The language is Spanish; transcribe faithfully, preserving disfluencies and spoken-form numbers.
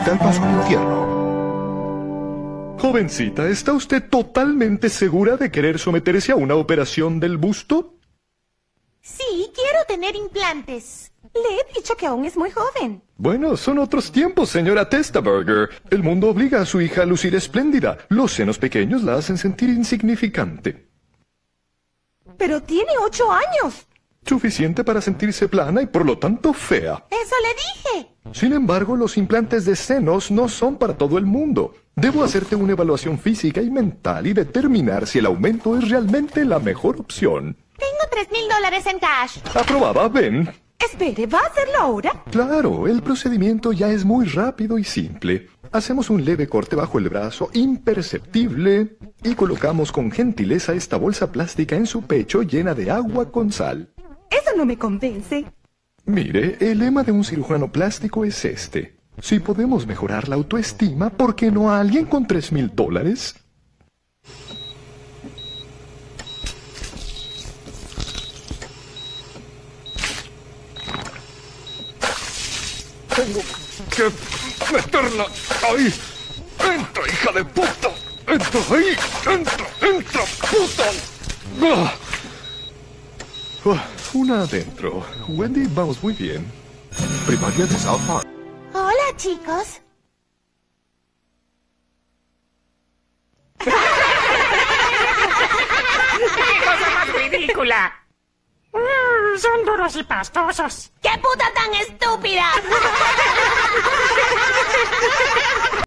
facilita el paso al infierno. Jovencita, ¿está usted totalmente segura de querer someterse a una operación del busto? Sí, quiero tener implantes. Le he dicho que aún es muy joven. Bueno, son otros tiempos, señora Testaberger. El mundo obliga a su hija a lucir espléndida. Los senos pequeños la hacen sentir insignificante. Pero tiene ocho años. Suficiente para sentirse plana y por lo tanto fea. Eso le dije. Sin embargo, los implantes de senos no son para todo el mundo. Debo hacerte una evaluación física y mental y determinar si el aumento es realmente la mejor opción. Tengo tres mil dólares en cash. Aprobada, ven. Espere, ¿va a hacerlo ahora? Claro, el procedimiento ya es muy rápido y simple. Hacemos un leve corte bajo el brazo, imperceptible, y colocamos con gentileza esta bolsa plástica en su pecho llena de agua con sal. Eso no me convence. Mire, el lema de un cirujano plástico es este. Si podemos mejorar la autoestima, ¿por qué no a alguien con tres mil dólares? Tengo que meterla ahí. ¡Entra, hija de puta! ¡Entra ahí! ¡Entra, entra, puta! ¡Ah! Ah, una adentro. Wendy, vamos muy bien. Primaria de South Park. Hola, chicos. ¡Qué cosa más ridícula! Mm, son duros y pastosos. ¡Qué puta tan estúpida!